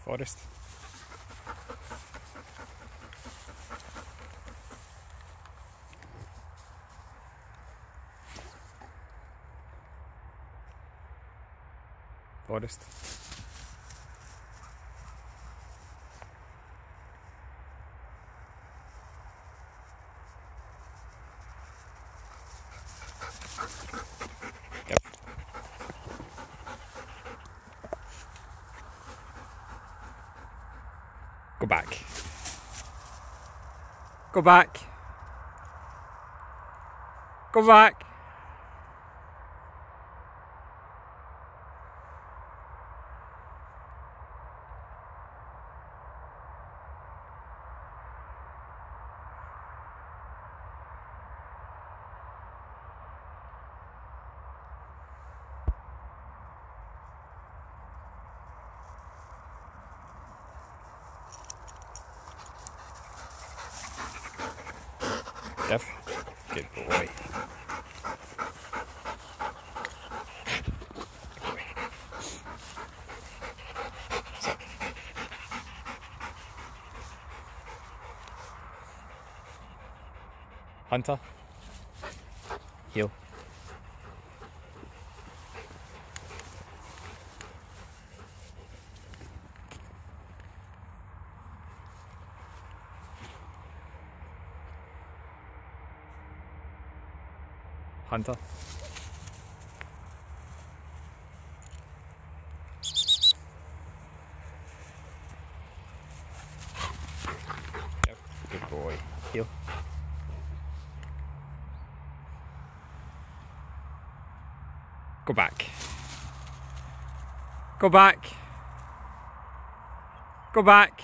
Forest. Forest. Yep. Go back. Go back. Go back. Yep. Good boy. Hunter. Heel. Hunter. Yep. Good boy. Heel. Go back. Go back. Go back.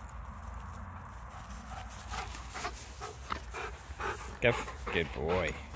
Give. Good boy.